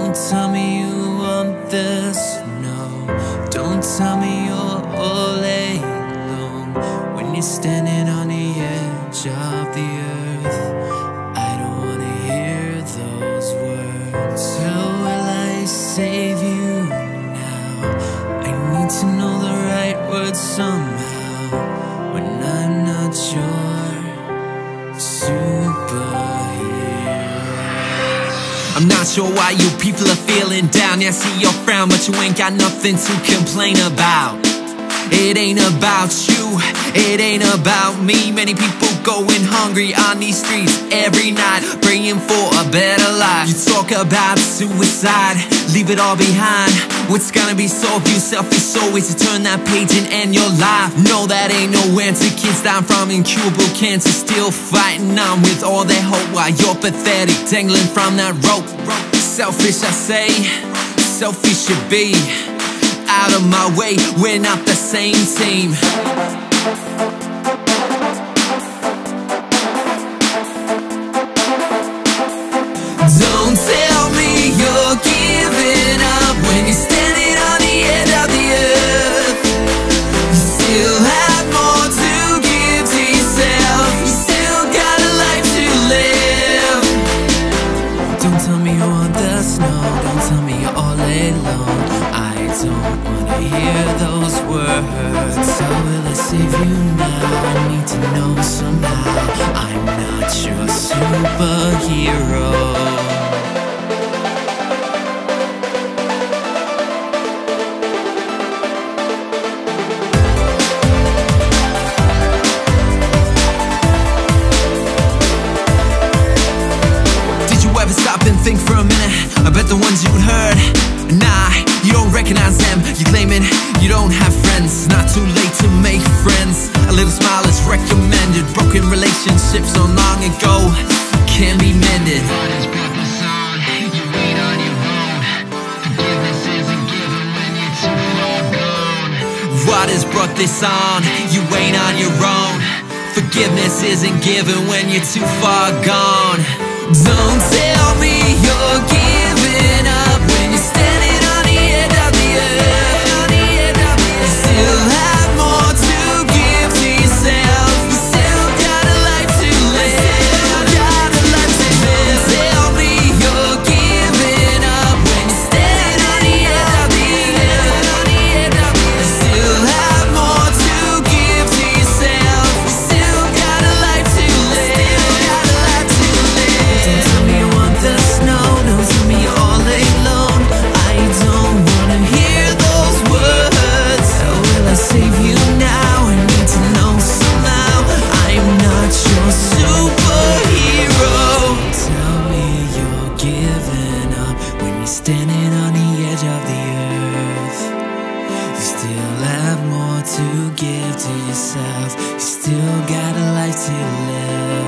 Don't tell me you want this, no. Don't tell me you're all alone when you're standing on the edge of the earth. I don't wanna hear those words. How will I save you now? I need to know the right words somehow when I'm not your superhero. I'm not sure why you people are feeling down. Yeah, I see your frown, but you ain't got nothing to complain about. It ain't about you, it ain't about me. Many people going hungry on these streets every night, praying for a better life. You talk about suicide, leave it all behind. What's gonna be so you selfish always to turn that page and end your life? No, that ain't no answer. Kids dying from incurable cancer, still fighting on with all their hope while you're pathetic, dangling from that rope. Selfish, I say, selfish should be out of my way, we're not the same team. Don't tell me you're giving up when you're standing on the edge of the earth. You still have more to give to yourself. You still got a life to live. Don't tell me you want this, no. Don't tell me you're all alone. I don't wanna hear those words. How will I save you now? I need to know somehow I'm not your superhero. Did you ever stop and think for a minute about the ones you heard? Nah, you don't recognize them. You claiming you don't have friends. It's not too late to make friends. A little smile is recommended. Broken relationships so long ago can be mended. What has brought this on? You ain't on your own. Forgiveness isn't given when you're too far gone. Don't tell me you're giving up when you're standing on the edge of the earth. You still have more to give to yourself. You still got a life to live. Don't tell me you're giving up when you're standing on the edge of the earth. You still have more to give to yourself. You still got a life to live. Don't tell me you want this, no. Don't tell me you're all alone. I don't wanna hear those words. How will I save you now? I need to know somehow I'm not your superhero. Tell me you're giving up when you're standing on the edge of the earth. You still have more to give to yourself. You still got a life to live.